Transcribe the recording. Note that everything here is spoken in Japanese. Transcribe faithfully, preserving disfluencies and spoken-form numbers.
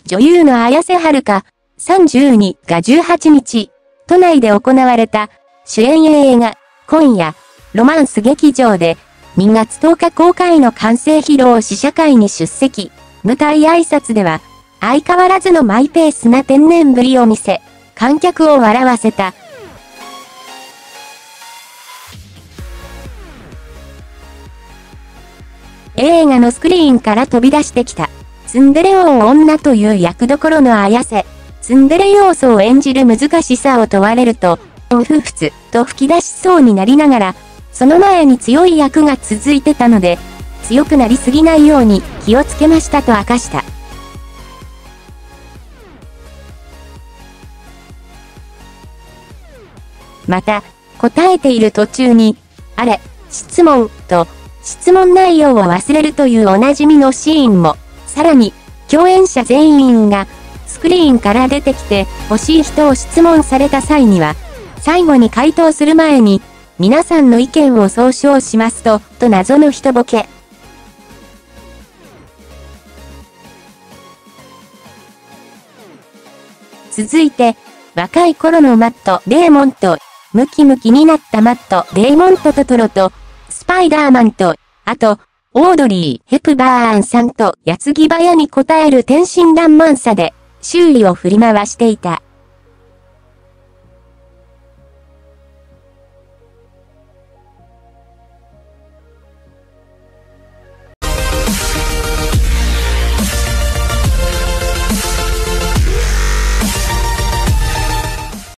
女優の綾瀬はるか、さんじゅうにがじゅうはちにち、都内で行われた、主演映画、今夜、ロマンス劇場で、にがつとおか公開の完成披露試写会に出席。舞台挨拶では、相変わらずのマイペースな天然ぶりを見せ、観客を笑わせた。映画のスクリーンから飛び出してきた、ツンデレ王女という役どころの綾瀬。ツンデレ要素を演じる難しさを問われると、おふふつ、と吹き出しそうになりながら、その前に強い役が続いてたので、強くなりすぎないように気をつけましたと明かした。また、答えている途中に、あれ、質問、と、質問内容を忘れるというおなじみのシーンも、さらに、共演者全員が、スクリーンから出てきて、欲しい人を質問された際には、最後に回答する前に、皆さんの意見を総称しますと、と謎の一ボケ。続いて、若い頃のマット・デーモンと、ムキムキになったマット・デーモント・トトロと、スパイダーマンと、あと、オードリー・ヘプバーンさんと矢継ぎ早に答える天真爛漫さで、周囲を振り回していた。